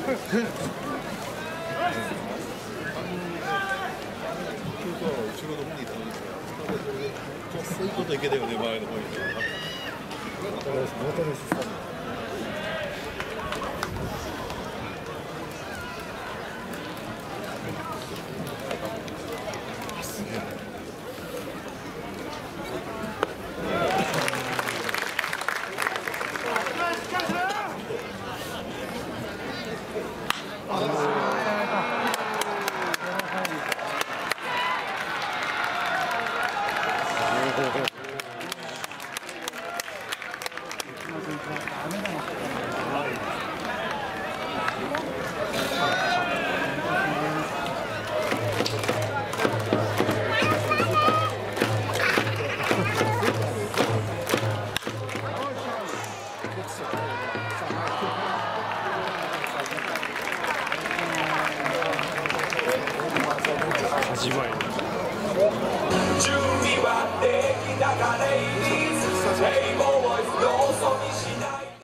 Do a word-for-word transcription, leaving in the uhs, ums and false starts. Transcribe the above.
ろの方にいたのに、そういうこといけたよね、前の方に。 始まり。 準備はできたかレイディーズ